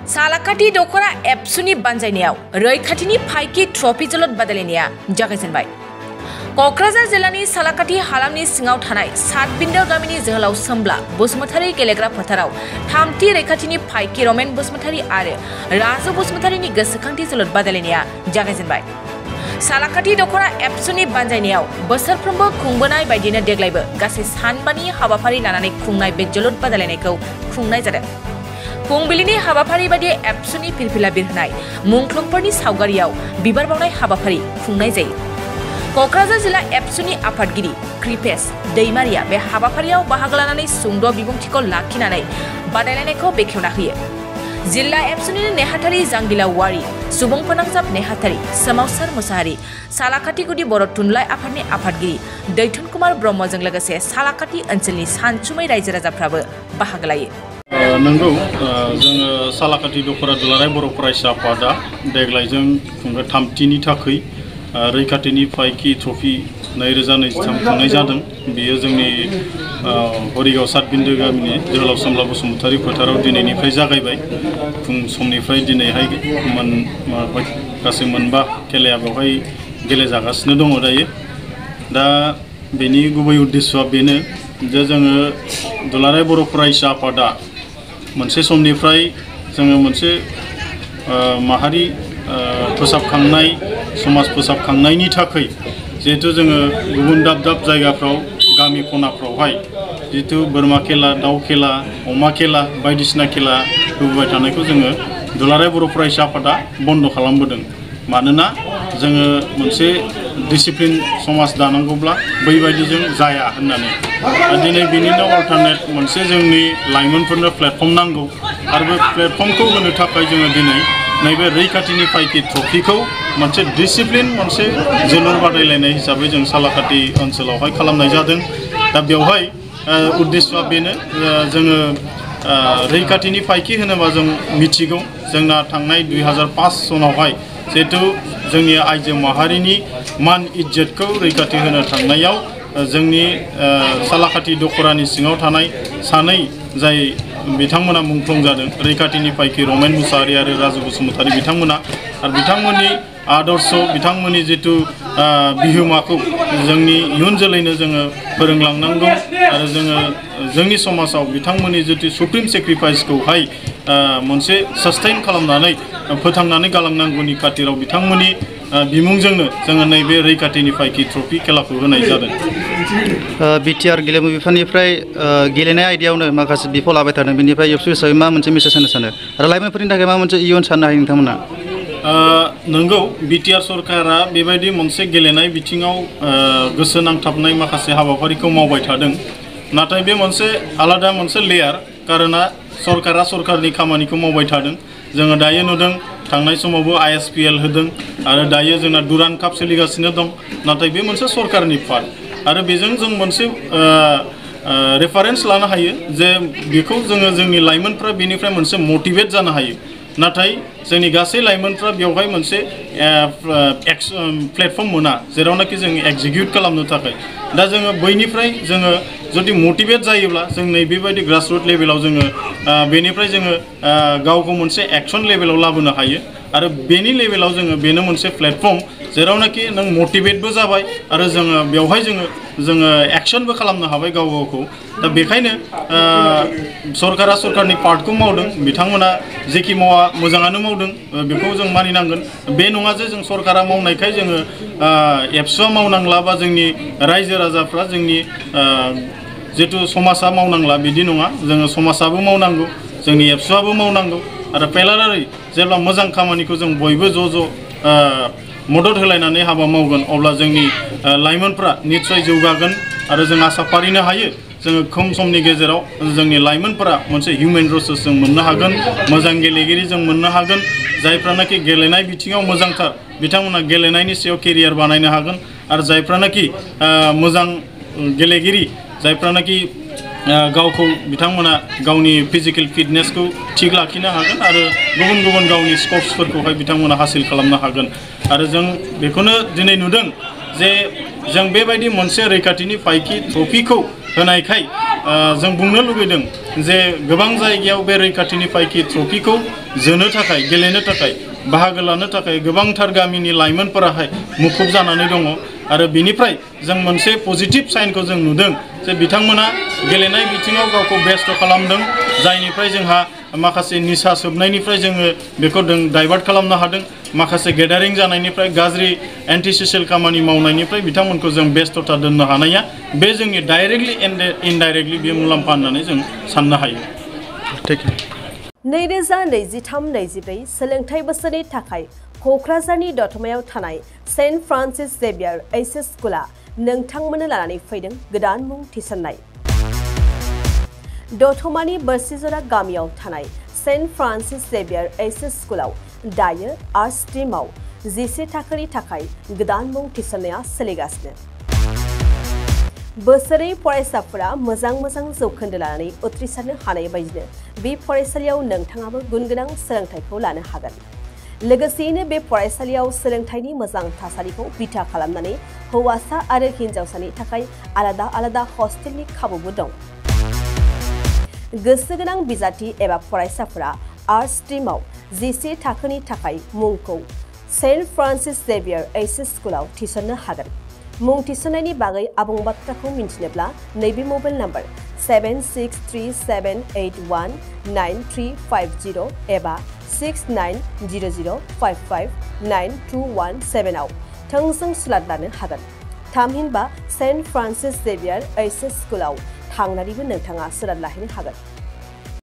सालाकाटी दख'र एबसुनि बानजायनायाव रैखाथिनि फाइकि ट्रफि जोलुर बादायलायनाया जागायजेनबाय। क'क्राझार जिल्लानि सालाकाटी हालामनि सिङाव थानाय सातबिन्दो गामिनि जोहोलाव सोमब्ला बसुमतारी गेलेग्रा फोथाराव थामथि रैखाथिनि फाइकि रमेन बसुमतारी आरो राजु बसुमतारीनि गोसोखांथि जोलुर बादायलायनाया जागायजेनबाय। सालाकाटी दख'र एबसुनि बानजायनायाव बोसोरफ्रोमबो खुंबोनाय बायदिनो देग्लायबो गासै सानबानि हाबाफारि लानानै खुंनाय बे जोलुर बादायलायनायखौ खुंनाय जादों। फुंबिलिनि हाबाफारि बायदि एबसुनि फिरफिला बिरहोनाय मुंख्लंफोरनि सावगारियाव बिबार बावनाय हाबाफारि खुंनाय जायो। क'क्राझार जिल्ला एबसुनि आफादगिरि कृपेश दैमारिया बे हाबाफारियाव बाहागो लानानै सुंद' बिबुंथिखौ लाखिनानै बादायलायनायखौ बेखेवना होयो। जिल्ला एबसुनि नेहाथारि जांगिला वारि, सुबुं फोनांजाब नेहाथारि सोमावसार मुसाहारि, सालाकाटी गुदि बर' थुनलाइ आफादनि आफादगिरि दैथुन कुमार ब्रह्मजों लोगोसे सालाकाटी ओनसोलनि सानसुमै रायजो राजाफ्राबो बाहागो लायो। नंगौ, जोङो सालाकाटी दख'र दुलाराय बर' फरायसा आफादा देग्लाय जों खुंनो थामथिनि थाखै रैखाथिनि फाइकि ट्रफि 2023 खुंनाय जादों। बेयो जोंनि हरिगाव सातबिन्दो गामिनि जोहोलाव सोमब्ला बसुमतारी फोथाराव दिनैनिफ्राय जागायबाय। फुं समनिफ्राय दिनैहाय गासै मोनबा खेलाया बेवहाय गेलेजागासिनो दङ दायो। दा बेनि गुबै उद्देश्यआ बेनो जे जोङो दुलाराय बर' फरायसा आफादा मोनसे समनिफ्राय जोङो मोनसे माहारि फोसाबखांनाय समाज फोसाबखांनायनि थाखाय जिहेतु जोङो गुबुन दाब दाब जायगाफ्राव गामि खनाफ्रावहाय जिहेतु बोरमा खेला, दाउ खेला, अमा खेला बायदिसिना खेला होबोबाय थानायखौ जोङो दुलाराय बर' फरायसा आफादा बन्द' खालामबोदों। मानोना जोङो मोनसे डिसिप्लिन समाज दानांगौब्ला बैबायदिजों जाया होननानै दिनै बेनिनो अल्टारनेट मोनसे जोंनि लाइमोनफोरनो प्लेटफर्म नांगौ आरो बे प्लेटफर्मखौ होनो थाखाय जोङो दिनै नैबे रैखाथिनि फाइकि ट्रफिखौ मोनसे डिसिप्लिन मोनसे जोलुर बादायलायनाय हिसाबै जों सालाकाटी ओनसोलावहाय खालामनाय जादों। दा बेवहाय उद्देश्यआ बेनो, जोङो रैखाथिनि फाइकि होनोबा जों मिथिगौ जोंना थांनाय 2005 सनावहाय जिहेतु जोंनि आइजो माहारिनि मान इज्जतखौ रैखाथि होनो थांनायाव जोंनि सालाकाटी दख'रानि सिङाव थानाय सानै जाय बिथांमोना मुंख्लं जादों, रैखाथिनि फाइकि रमेन मुसाहारि आरो राजु बसुमतारी बिथांमोना, आरो बिथांमोननि आदर्श बिथांमोननि जितु बिहोमाखौ जोंनि इयुन जोलैनो जोङो फोरोंलांनांगौ आरो जोङो जोंनि समाजाव बिथांमोननि जितु सुप्रिम सेक्रिफाइसखौहाय मोनसे सास्टेइन खालामनानै फोथांनानै गालांनांगौनि खाथिराव बिथांमोननि बिमुंजोंनो जोङो नैबे रैखाथिनि फाइकि ट्रफि खेलाखौ होनाय जादों। बिटिआर गेलेमु बिफाननिफ्राय गेलेनाय आयदायावनो माखासे बिफाव लाबाय थादों, बेनिफ्राय एबसु हिसाबै मा मोनसे मेसेज होनो सानो आरो लाइमोनफोरनि थाखाय मा मोनसे इयुन साननो हायो नोंथांमोना? नंगौ, बिटिआर सरकारा बेबायदि मोनसे गेलेनाय बिथिङाव गोसो नांथाबनाय माखासे हाबाफारिखौ मावबाय थादों। नाथाय बे मोनसे आलादा मोनसे लेयार, कारना सरकारा सरकारनि खामानिखौ मावबाय थादों। जोङो दायो नुदों थांनाय समावबो ISPL होदों आरो दायो जोंना दुरान काप सोलिगासिनो दं। नाथाय बे मोनसे सरकारनि फार्ट आरो बेजों जों मोनसे रेफारेन्स लानो हायो जे बेखौ जोङो जोंनि लाइमोनफ्रा बेनिफ्राय मोनसे मटिभेट जानो हायो। नाथाय जोंनि गासै लाइमोनफ्रा बेवहाय मोनसे प्लेटफर्म मोना जेरावनाखि जों एक्जिक्यूट खालामनो थाखाय। दा जोङो बैनिफ्राय जोङो जुदि मटिभेट जायोब्ला जों नैबेबायदि ग्रासरुट लेभेलाव जोङो बेनिफ्राय जोङो गावखौ मोनसे एक्सन लेभेलाव लाबोनो हायो आरो बेनि लेभेलाव जोङो बेनो मोनसे प्लेटफर्म जेरावनाखि नों मटिभेटबो जाबाय आरो जोङो बेवहाय जोङो एक्सनबो खालामनो हाबाय गाव गावखौ। दा बेखायनो सरकारा सरकारनि पार्टखौ मावदों, बिथांमोना जेखि मावा मोजाङानो मावदों बेखौ जों मानिनांगोन। बे नङा जे जों सरकारा मावनायखाय जोङो एबसुआ मावनांला बा जोंनि रायजो राजाफ्रा जोंनि जितु समाजा मावनांला बिदि नङा। जोङो समाजाबो मावनांगौ, जोंनि एबसुआबो मावनांगौ आरो पेलारारि जेब्ला मोजां खामानिखौ जों बयबो ज' मदद होलायनानै हाबा मावगोन अब्ला जोंनि लाइमोनफ्रा निस्सय जौगागोन आरो जों आसा फारिनो हायो जोङो खम समनि गेजेराव जोंनि लाइमोनफोरा मोनसे हिउमेन रिसोर्स जों मोननो हागोन, मोजां गेलेगिरि जों मोननो हागोन। जायफ्रानाखि गेलेनाय बिथिङाव मोजांथार बिथांमोना गेलेनायनि सायाव केरियार बानायनो हागोन आरो जायफ्रानाखि मोजां गेलेगिरि, जायफ्रानाखि गावखौ बिथांमोना गावनि फिजिकेल फिटनेसखौ थिग लाखिनो हागोन आरो गुबुन गावनि स्कप्सफोरखौहाय बिथांमोना हासिल खालामनो हागोन। आरो जों बेखौनो दिनै नुदों जे जों बेबायदि मोनसे रैखाथिनि फाइकि ट्रफिखौ होनायखाय जों बुंनो लुगैदों जे गोबां जायगायाव बे रैखाथिनि फायखि ट्रफिखौ जोनो थाखाय गेलेनो थाखाय बाहागो लानो थाखाय गोबांथार गामिनि लाइमोनफोराहाय मुखुब जानानै दङ आरो बिनिफ्राय जों मोनसे पजिटिभ साइनखौ जों नुदों जे बिथांमोना गेलेनाय बिथिङाव गावखौ बेस्थ' खालामदों जायनिफ्राय जोंहा माखासे निसा सोबनायनिफ्राय जोङो बेखौ डाइभार्ट खालामनो हादों माखासे गेदारिं जानायनिफ्राय गाज्रि एन्टि ससियेल खामानि मावनायनिफ्राय बिथांमोनखौ जों बेस्थ'ता दोननो हानाया बे जोंनि डाइरेक्टलि इनडाइरेक्टलि बे मुलाम्फा होननानै जों साननो हायो। 2023-24 सोलोंथाइ बोसोरनि थाखाय क'क्राझारनि दतमायाव थानाय सेन्ट फ्रान्सिस जेभियार एइचएस स्कुला नोंथांमोननो लानानै फैदों गोदान मुं थिसननाय। दतमानि बोरसिजरा गामियाव थानाय सेन्ट फ्रान्सिस जेभियार एइचएस स्कुलाव दायो आर्ट्स स्ट्रीमाव 11 थाखोनि थाखाय गोदान मुं थिसननाया सोलिगासिनो। बोसोरै फरायसाफोरा मोजां जौखोन्दो लानानै उथ्रिसारनो हानाय बायदिनो बे फरायसालियाव नोंथाङाबो गुनगोनां सोलोंथाइखौ लानो हागोन। लोगोसेयैनो बे फरायसालियाव सोलोंथाइनि मोजां थासारिखौ बिथा खालामनानै हौवासा आरो हिन्जावसानि थाखाय आलादा हस्टेलनि खाबुबो दं। गोसो गोनां बिजाथि एबा फरायसाफोरा आर्ट्स स्ट्रीमाव 11 थाखोनि थाखाय मुंखौ सेन्ट फ्रान्सिस जेभियार एइचएस स्कुलाव थिसननो हागोन। मुं थिसननायनि बागै आबुं बाथ्राखौ मिन्थिनोब्ला नैबे मबाइल नाम्बार 7637819350 एबा 6900559217 आव थोंजों सुलाद लानो हागोन। थामहिनबा सेन्ट फ्रान्सिस जेभियार एइचएस स्कुलाव थांनानैबो नोंथाङा सुलाद लाहैनो हागोन।